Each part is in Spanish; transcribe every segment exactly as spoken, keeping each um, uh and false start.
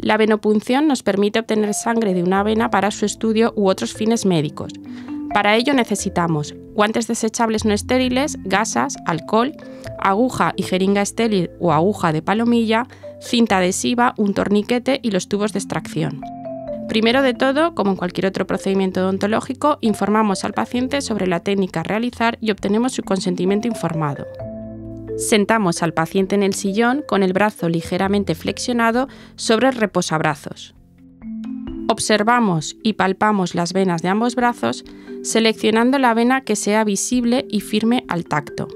La venopunción nos permite obtener sangre de una vena para su estudio u otros fines médicos. Para ello necesitamos guantes desechables no estériles, gasas, alcohol, aguja y jeringa estéril o aguja de palomilla, cinta adhesiva, un torniquete y los tubos de extracción. Primero de todo, como en cualquier otro procedimiento odontológico, informamos al paciente sobre la técnica a realizar y obtenemos su consentimiento informado. Sentamos al paciente en el sillón con el brazo ligeramente flexionado sobre el reposabrazos. Observamos y palpamos las venas de ambos brazos, seleccionando la vena que sea visible y firme al tacto.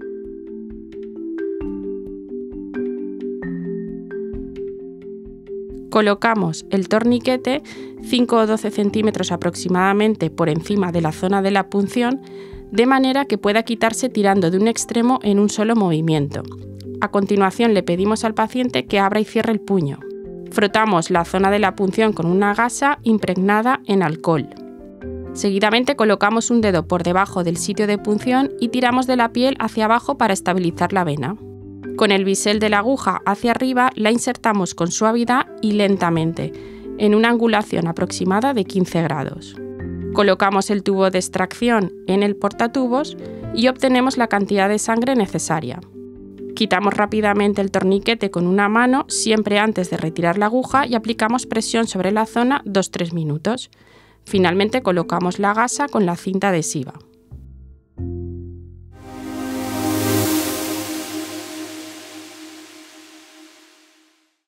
Colocamos el torniquete cinco o doce centímetros aproximadamente por encima de la zona de la punción, de manera que pueda quitarse tirando de un extremo en un solo movimiento. A continuación le pedimos al paciente que abra y cierre el puño. Frotamos la zona de la punción con una gasa impregnada en alcohol. Seguidamente colocamos un dedo por debajo del sitio de punción y tiramos de la piel hacia abajo para estabilizar la vena. Con el bisel de la aguja hacia arriba la insertamos con suavidad y lentamente, en una angulación aproximada de quince grados. Colocamos el tubo de extracción en el portatubos y obtenemos la cantidad de sangre necesaria. Quitamos rápidamente el torniquete con una mano, siempre antes de retirar la aguja, y aplicamos presión sobre la zona dos a tres minutos. Finalmente colocamos la gasa con la cinta adhesiva.